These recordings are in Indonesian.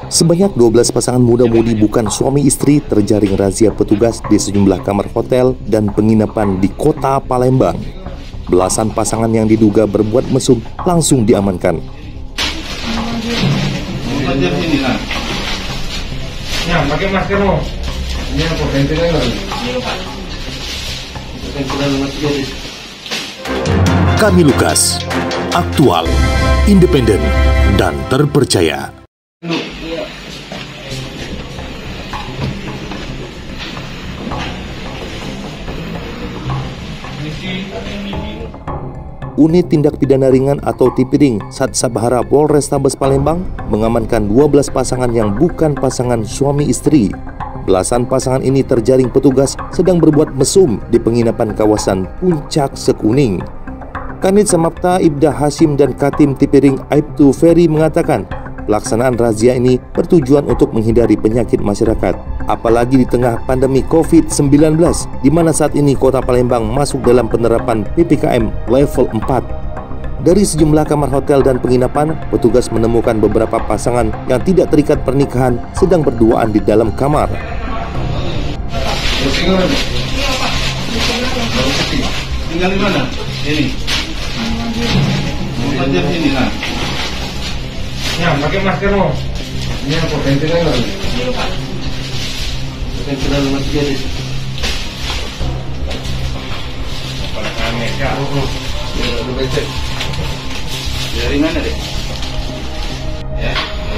Sebanyak 12 pasangan muda-mudi bukan suami istri terjaring razia petugas di sejumlah kamar hotel dan penginapan di kota Palembang. Belasan pasangan yang diduga berbuat mesum langsung diamankan. Pakai masker loh. Ini apa ventilator? Kami Lukas, aktual, independen, dan terpercaya. Unit Tindak Pidana Ringan atau Tipiring Satsabhara Polrestabes Palembang mengamankan 12 pasangan yang bukan pasangan suami istri. Belasan pasangan ini terjaring petugas sedang berbuat mesum di penginapan kawasan Puncak Sekuning. Kanit Samapta Ibda Hashim dan Katim Tipiring Aibtu Ferry mengatakan pelaksanaan razia ini bertujuan untuk menghindari penyakit masyarakat, apalagi di tengah pandemi COVID-19, di mana saat ini kota Palembang masuk dalam penerapan PPKM level 4. Dari sejumlah kamar hotel dan penginapan, petugas menemukan beberapa pasangan yang tidak terikat pernikahan sedang berduaan di dalam kamar. Tinggal di mana? Ini. Ini lah. Pakai masker loh. Ini apa ventilator? Ventilator masih jadi. Pada kami ya. Lu becek. Dari mana deh? Ya.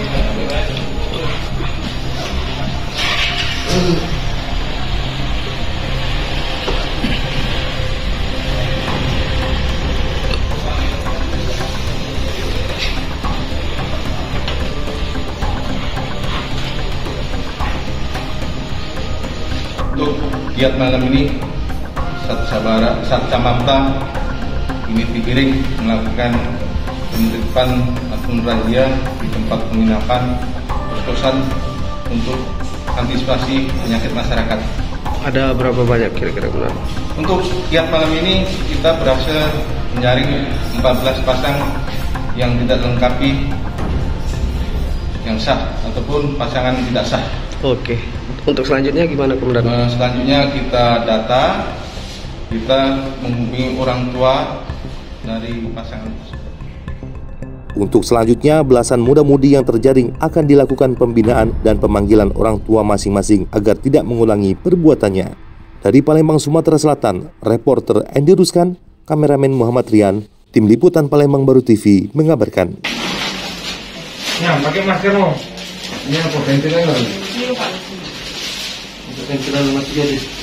Untuk giat malam ini, Satsabhara unit Tipiring melakukan penertiban ataupun razia di tempat penginapan kos-kosan untuk antisipasi penyakit masyarakat. Ada berapa banyak kira-kira bulan? Untuk giat malam ini kita berhasil menjaring 14 pasang yang tidak lengkapi yang sah ataupun pasangan tidak sah. Oke. Untuk selanjutnya gimana Komandan? Selanjutnya kita data, kita menghubungi orang tua dari pasangan tersebut. Untuk selanjutnya, belasan muda-mudi yang terjaring akan dilakukan pembinaan dan pemanggilan orang tua masing-masing agar tidak mengulangi perbuatannya. Dari Palembang, Sumatera Selatan, reporter Andy Ruskan, kameramen Muhammad Rian, tim liputan Palembang Baru TV mengabarkan. Pakai masker loh. Ini apa ventilator? Ventilator masih jadi.